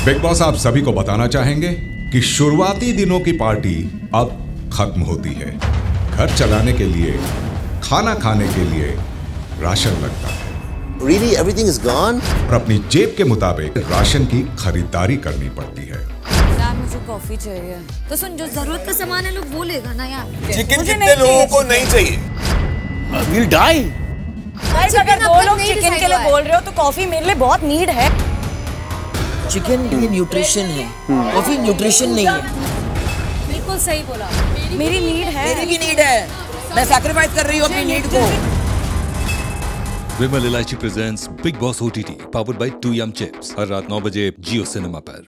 Big boss आप सभी को बताना चाहेंगे कि शुरुआती दिनों की पार्टी अब खत्म होती है। घर चलाने के लिए, खाना खाने के लिए राशन लगता है। Really, everything is gone? और अपनी जेब के मुताबिक राशन की खरीदारी करनी पड़ती है। यार मुझे कॉफी चाहिए। तो सुन, जो जरूरत का सामान है लोग वो लेगा ना यार। चिकन कितने लोगों को नहीं चाहिए? We'll die. अगर दो लोग चिकन के लिए बोल रहे हो तो कॉफी मेरे लिए बहुत नीड है। चिकन ये न्यूट्रिशन है, कॉफी न्यूट्रिशन नहीं है। बिल्कुल सही बोला, मेरी नीड है। मेरी भी नीड है, मैं सैक्रिफाइस कर रही हूँ अपनी नीड को। Vimal Elaichi presents big boss OTT powered by 2 Yum chips हर रात 9 बजे जियो सिनेमा पर।